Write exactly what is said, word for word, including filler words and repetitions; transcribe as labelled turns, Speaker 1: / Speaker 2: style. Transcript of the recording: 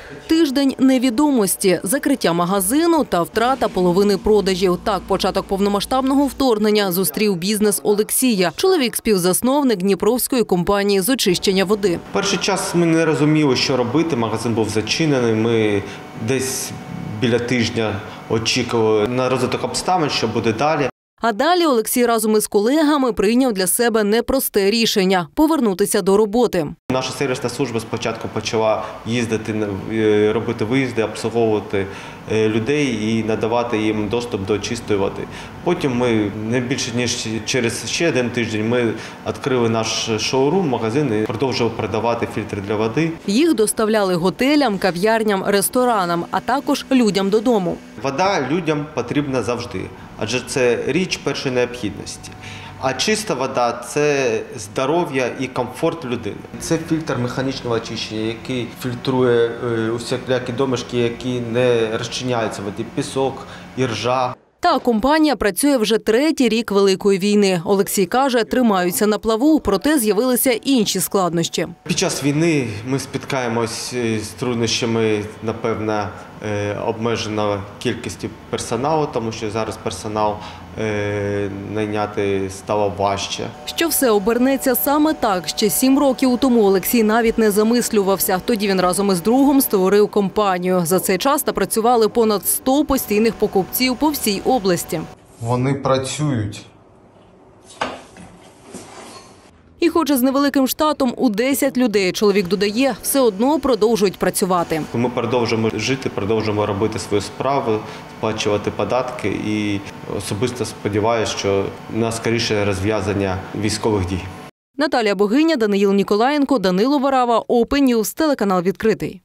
Speaker 1: Тиждень невідомості, закриття магазину та втрата половини продажів. Так початок повномасштабного вторгнення зустрів бізнес Олексія. Чоловік – співзасновник дніпровської компанії з очищення води.
Speaker 2: Перший час ми не розуміли, що робити. Магазин був зачинений. Ми десь біля тижня очікували на розвиток обставин, що буде далі.
Speaker 1: А далі Олексій разом із колегами прийняв для себе непросте рішення – повернутися до роботи.
Speaker 2: Наша сервісна служба спочатку почала їздити, робити виїзди, обслуговувати людей і надавати їм доступ до чистої води. Потім ми, не більше ніж через ще один тиждень, ми відкрили наш шоурум, магазин і продовжували продавати фільтри для води.
Speaker 1: Їх доставляли готелям, кав'ярням, ресторанам, а також людям додому.
Speaker 2: Вода людям потрібна завжди, адже це річ першої необхідності. А чиста вода – це здоров'я і комфорт людини. Це фільтр механічного очищення, який фільтрує усілякі домішки, які не розчиняються в воді – пісок, іржа.
Speaker 1: Та компанія працює вже третій рік Великої війни. Олексій каже, тримаються на плаву, проте з'явилися інші складнощі.
Speaker 2: Під час війни ми спіткаємось з труднощами, напевно, обмеженої кількості персоналу, тому що зараз персонал найняти стало важче.
Speaker 1: Що все обернеться саме так, ще сім років тому Олексій навіть не замислювався. Тоді він разом із другом створив компанію. За цей час напрацювали понад сто постійних покупців по всій області.
Speaker 2: Вони працюють.
Speaker 1: І хоч з невеликим штатом у десять людей, чоловік додає, все одно продовжують працювати.
Speaker 2: Ми продовжуємо жити, продовжуємо робити свою справу, сплачувати податки і особисто сподіваюся, що на скоріше розв'язання військових дій.
Speaker 1: Наталія Богиня, Даниїл Ніколаєнко, Данило Варава, Open News, телеканал «Відкритий».